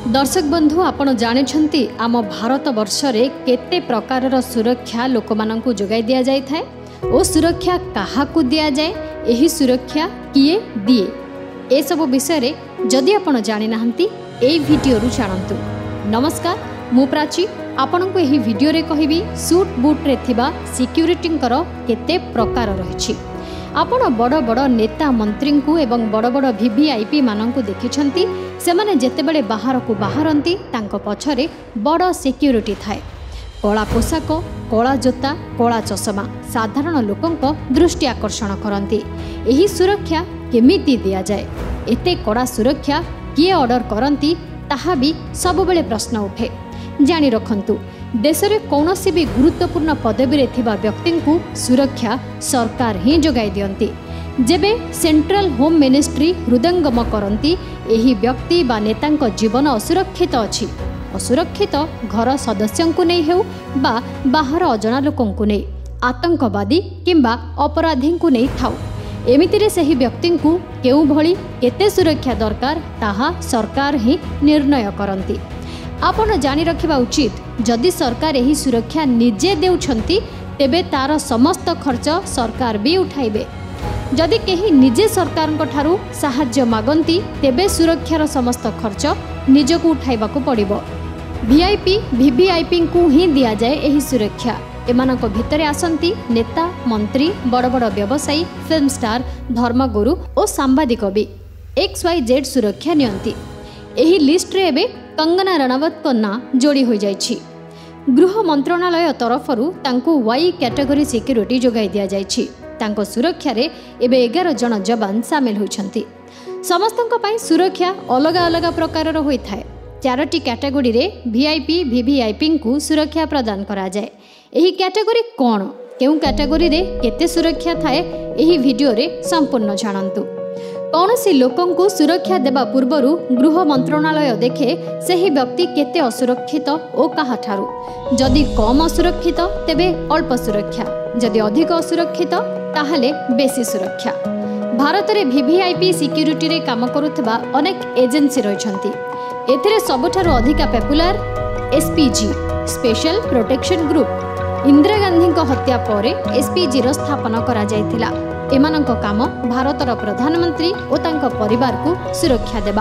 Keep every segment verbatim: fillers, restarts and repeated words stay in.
दर्शक बंधु आपण जानिछंती आम भारत वर्ष रे केते प्रकारर सुरक्षा लोक माननकु जोगाई दिया जाय थाए ओ सुरक्षा काहाकु दिया जाय एही सुरक्षा किए दिए ए सब विषय रे जदि आपण जानि नाहंती एई वीडियो रु जानंतु। नमस्कार मु प्राची आपनकु एही वीडियो रे कहिबी सूट बूट रे थिबा सिक्युरिटींकर केते प्रकार रहिछि। आपण बड़ बड़ नेता मंत्री को एवं बड़ बड़ वीवीआईपी माननकु देखिछंती सेमाने जेतेबेले बाहर को बाहरंती तांको पछरे बड़ सिक्युरिटी थाए। कला पोशाक कला जोता कला चश्मा साधारण लोकंक दृष्टि आकर्षण करंती। एही सुरक्षा केमिति दिया जाए एते कड़ा सुरक्षा किए ऑर्डर करंती ताहा भी सबबेले प्रश्न उठे। जानि रखंतु देशरे कौनसी भी गुरुत्वपूर्ण पदवी रे थिबा व्यक्ति को सुरक्षा सरकार ही जोगाई दियंती। जेबे सेंट्रल होम मिनिस्ट्री हृदयंगम करंती एही व्यक्ति बा नेतांक जीवन असुरक्षित अछि। असुरक्षित घर सदस्यों को नहीं हेउ बा बाहर अजना लोकों को नहीं आतंकवादी किंबा अपराधी को नहीं थाउ एमितिरे सही व्यक्ति को केउ भली केते सुरक्षा दरकार ताहा सरकार ही निर्णय करंती। आपण जानि रखिबा उचित जदि सरकार एही सुरक्षा निजे देउछंती तेबे तार समस्त खर्च सरकार भी उठाइबे। जदि केही निजे सरकारक ठारू सहाय्य मागंती तेबे सुरक्षार समस्त खर्च निजको उठाइबाको पड़िबो। वीआईपी वीवीआईपी को ही दिया जाए एही सुरक्षा। एमानक भितरे आसंती नेता मंत्री बड़ बड़ व्यवसायी फिल्म स्टार धर्मगुरु और सांबादिक भी एक्स वाई जेड सुरक्षा नियंती। एही लिस्ट रे एबे कंगना रणावत को ना जोड़ी हो जाइछि। गृह मंत्रालय तरफरु तांको वाई कैटेगरी सिक्युरिटी जोगाई दिया जाइछि। तांको सुरक्षा रे एबे एगार जन जवान शामिल होइछंती। समस्तंक पई सुरक्षा अलग अलग प्रकार होई थाए। चारोटी कैटेगरी रे वीआईपी वीवीआईपी को सुरक्षा प्रदान करा जाए। एही कैटेगरी कोन केउ कैटेगरी रे केते सुरक्षा थाए एही वीडियो रे संपूर्ण जानंतु। कौनसी लोकों को सुरक्षा देवा पूर्वरु गृह मंत्रालय देखे सही व्यक्ति केते असुरक्षित ओ काहा ठारू। जदि कम असुरक्षित तेबे अल्प सुरक्षा जदि अधिक असुरक्षित ताहले बेसी सुरक्षा। भारत रे वीवीआईपी सिक्युरिटी रे काम करुथबा अनेक एजेंसी रहिछंती। एथिरे सबठारु अधिका popular SPG special protection group Indira Gandhi को हत्या पर एसपीजी रो स्थापना करा जायतिला। एमानंक काम भारतर प्रधानमंत्री और तांको परिवार को सुरक्षा देबा।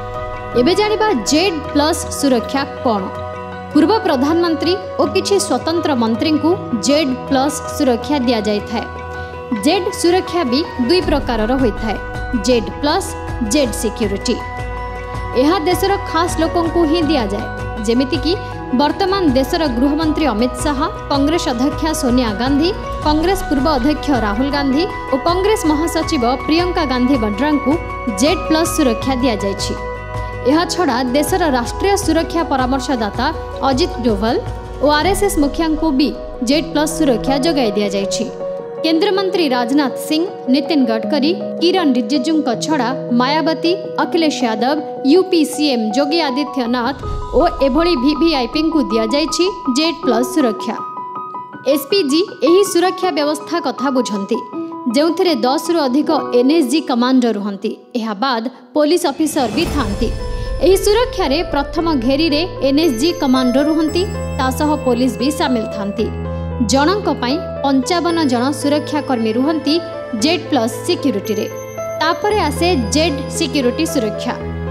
एबे जानिबा जेड प्लस सुरक्षा कोन। पूर्व प्रधानमंत्री और किछि स्वतंत्र मंत्री को जेड प्लस सुरक्षा दिया जाय थाए। जेड सुरक्षा भी दुई प्रकारर होई थाए जेड प्लस जेड सिक्युरिटी। एहा देशर खास लोकों को ही दिया जाए जेमिति कि वर्तमान देशर गृहमंत्री अमित शाह कांग्रेस अध्यक्षा सोनिया गांधी कांग्रेस पूर्व अध्यक्ष राहुल गांधी और कांग्रेस महासचिव प्रियंका गांधी वड्रा को जेड प्लस सुरक्षा दिया जाइछि। एहा छड़ा देशर राष्ट्रीय सुरक्षा परामर्शदाता अजित डोभाल और आरएसएस मुखिया को भी जेड प्लस सुरक्षा जोगाई दिया जाइछि। केंद्र मंत्री राजनाथ सिंह नितिन गडकरी किरण रिजिजू छड़ा मायावती अखिलेश यादव यूपी सीएम योगी आदित्यनाथ और एभली वीवीआईपी को दिया जाइछि जेड प्लस सुरक्षा। एसपीजी एही सुरक्षा व्यवस्था कथा बुझंती जेउथिरे दस रु अधिक एनएसजी कमांडर रुहंती। एहा बाद पुलिस ऑफिसर भी थांती। एही सुरक्षा रे प्रथम घेरी रे एनएसजी कमांडर रुहंती तासह पुलिस भी शामिल थांती। जनक पई पंचावन जन सुरक्षा कर्मी रुहंती जेड प्लस सिक्युरिटी रे। तापरे आसे जेड सिक्युरिटी सुरक्षा।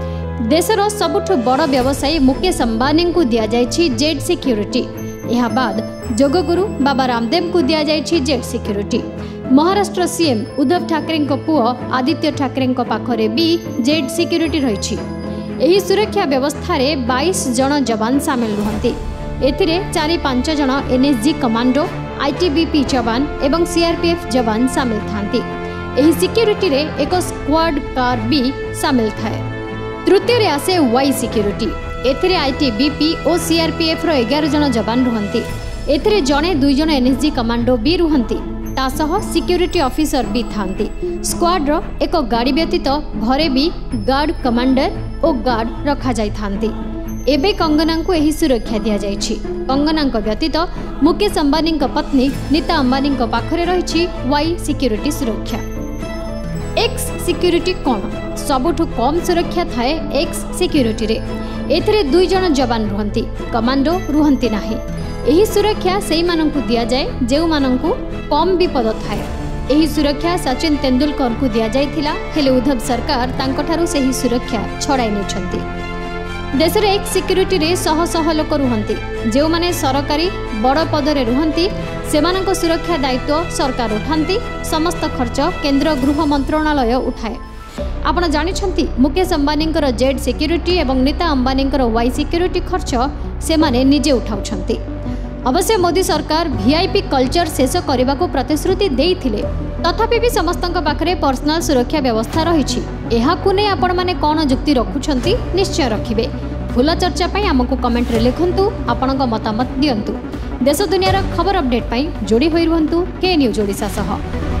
देशर सबुठु बड़ व्यवसायी मुकेश अंबानी को दिया जाइछि जेड सिक्युरिटी। एहा बाद जोगगुरु बाबा रामदेव को दिया जाइछि Z security. Maharashtra CM Uddhav Thackeray को पुओ आदित्य ठाकरे को पाखरे भी जेड सिक्युरिटी रहिछि। एही सुरक्षा व्यवस्था रे बाईस जन जवान शामिल रुहंती। एथिरे चारि पांच जन एनएसजी कमांडो आईटीबीपी जवान एवं सीआरपीएफ जवान शामिल थांती। एही सिक्युरिटी रे एक स्क्वाड कार भी शामिल थाए। तृतीय रे आसे वाई सिक्युरिटी। एथिरे आईटीबीपी और सीआरपीएफ रो एगार जन जवान रुहंती। एथिरे जणे दुई जन एनएसजी कमांडो भी रुहंती तासह सिक्युरिटी ऑफिसर भी थांती। स्क्वाड रो एक गाड़ी व्यतीत घरे भी गार्ड कमांडर और गार्ड रखा जाई थांती। एबे कंगना को यही सुरक्षा दिया जाइछि। कंगना व्यतीत मुकेश अंबानी पत्नी नीता अंबानी पाखरे रहिछि वाई सिक्युरिटी सुरक्षा। एक्स सिक्यूरिटी कौन? सबुठु कम सुरक्षा थाए एक्स सिक्यूरिटी रे। एथिरे दुई जन जवान रुहंती, कमांडो रुहंती नाही। एही सुरक्षा सेही मानंकु दिया जाए जेउ मानंकु कम विपद थाए। एही सुरक्षा सचिन तेंदुलकर को दिया जायथिला, हेले उद्धव सरकार तांकठारु सेही सुरक्षा छड़ाई नेछंती। देश रे एक सिक्यूरिटी रे शह शह लोक रुहंती, जेउ माने सरकारी बड़ पदरे रुहंती सेमानक सुरक्षा दायित्व सरकार उठांती। समस्त खर्च केंद्र गृह मंत्रणालय उठाए। आपण जानिछंती मुकेश अंबानी जेड सिक्यूरिटी एवं नीता अंबानी वाई सिक्यूरिटी खर्च से माने निजे उठाउछंती। अवश्य मोदी सरकार वीआईपी कल्चर शेष करने को प्रतिश्रुति देइथिले, तथापि भी समस्तक पाखरे पर्सनल सुरक्षा व्यवस्था रही। एहाकु नै आपण माने कोन जुक्ति रखुछंती निश्चय रखिबे। फुल चर्चा पई हमकु कमेंट रे लिखंतु, आपणक मतामत दियंतु। देश दुनियार खबर अपडेट पई जोड़ी होई रहंतु के न्यूज ओडिशा सह।